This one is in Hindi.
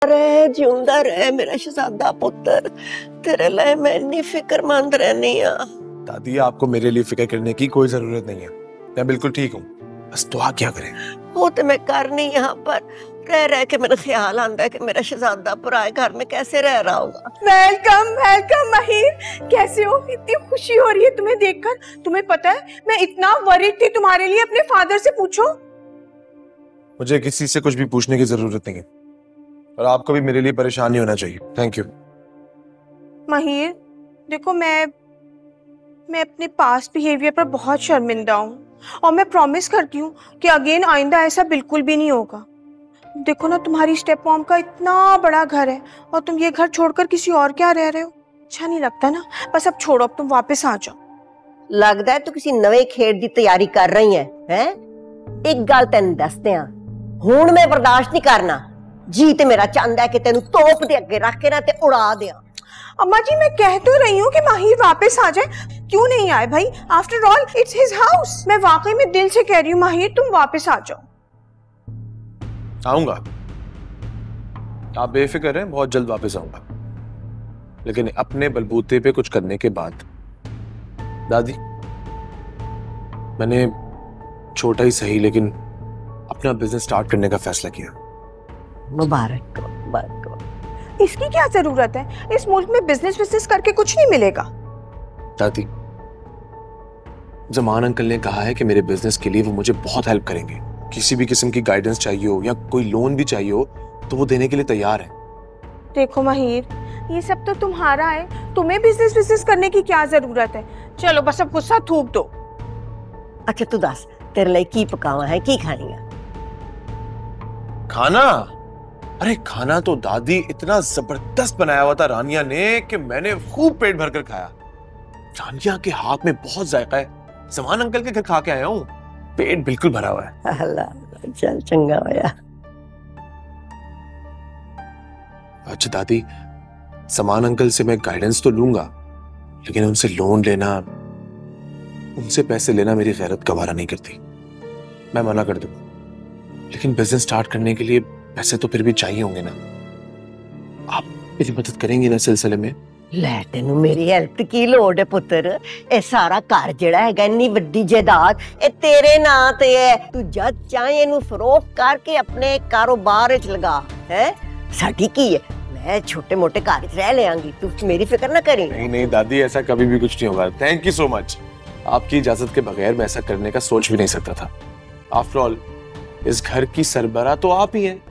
रहे मेरा शहजादा पुत्र। तेरे लिए मैं इतनी फिक्रमंद रहनी आ। दादी आपको मेरे लिए फिक्र करने की कोई जरूरत नहीं है, मैं बिल्कुल ठीक हूँ। बस दुआ क्या करें। वो तो मैं करनी यहाँ पर रह रह के मेरा ख्याल आता है कि मेरा शहजादा पराए घर में कैसे रह रहा होगा। वेलकम वेलकम माहिर, कैसे हो? इतनी खुशी हो रही है तुम्हें देखकर। तुम्हें पता है मैं इतना वरीड थी तुम्हारे लिए, अपने फादर से पूछो। मुझे किसी से कुछ भी पूछने की जरूरत नहीं है और आपको भी मेरे लिए परेशान नहीं होना चाहिए। Thank you. माहिर देखो, मैं अपने पास्ट बिहेवियर पर बहुत शर्मिंदा हूँ और मैं प्रॉमिस करती हूँ कि अगेन आइंदा ऐसा बिल्कुल भी नहीं होगा। देखो ना, तुम्हारी स्टेप मॉम का इतना बड़ा घर है और तुम ये घर छोड़कर किसी और क्या रह रहे हो? अच्छा नहीं लगता ना। बस अब छोड़ो, अब तुम वापस आ जाओ। लगता है तू किसी नवे खेड की तैयारी कर रही है, हैं? एक गल तेन दसदे आ, हुण मैं बर्दाश्त नहीं करना। जी ते मेरा चाहता है कि तेनू तोप दे अगे रख के ना ते उड़ा दिया। अम्मा जी मैं कह तो रही हूँ कि माहिर वापस आ जाए, क्यों नहीं आए भाई? After all it's his house. मैं वाकई में दिल से कह रही हूँ माहिर, तुम वापस आ जाओ। आऊंगा, आप बेफिक्र हैं, बहुत जल्द वापस आऊंगा, लेकिन अपने बलबूते पे कुछ करने के बाद। दादी मैंने छोटा ही सही लेकिन अपना बिजनेस स्टार्ट करने का फैसला किया। मुबारक मुबारक। इसकी क्या जरूरत है? इस मुल्क में बिजनेस करके कुछ नहीं मिलेगा। दादी जमान अंकल ने कहा है कि मेरे बिजनेस के लिए वो मुझे बहुत हेल्प करेंगे। किसी भी किस्म की गाइडेंस चाहिए हो या कोई लोन भी चाहिए हो तो वो देने के लिए तैयार है। देखो माहिर, ये सब तो तुम्हारा है, तुम्हें बिजनेस करने की क्या जरूरत है? चलो बस अब गुस्सा थूक दो। अच्छा तू दस, तेरे लिए की पकावा है, की खानी है? खाना? अरे खाना तो दादी इतना जबरदस्त बनाया हुआ था रानिया ने कि मैंने खूब पेट भरकर खाया। रानिया के हाथ में बहुत जायका है। जमान अंकल के घर खा के आया हूँ, पेट बिल्कुल भरा हुआ है। अल्लाह, चल चंगा होया। अच्छा दादी, जमान अंकल से मैं गाइडेंस तो लूंगा, लेकिन उनसे लोन लेना, उनसे पैसे लेना मेरी गैरत गवारा नहीं करती। मैं मना कर दूंगा, लेकिन बिजनेस स्टार्ट करने के लिए पैसे तो फिर भी चाहिए होंगे ना। आप मेरी मदद करेंगे ना सिलसिले में? ले तेनू मेरी हेल्प की लोड़ है पुत्र। ए सारा घर जेड़ा है इन्नी वड्डी जायदाद ए तेरे नां ते है। तू जद चाहे इनू फरोख्त करके अपने कारोबार विच लगा है। साडी की है, मैं छोटे मोटे घर विच रह लेंगी, तू मेरी फिक्र ना करी। नहीं नहीं दादी, ऐसा कभी भी कुछ नहीं होगा। Thank you so much. आपकी इजाजत के बगैर मैं ऐसा करने का सोच भी नहीं सकता था। आफ्टर ऑल इस घर की सरबराह तो आप ही हैं।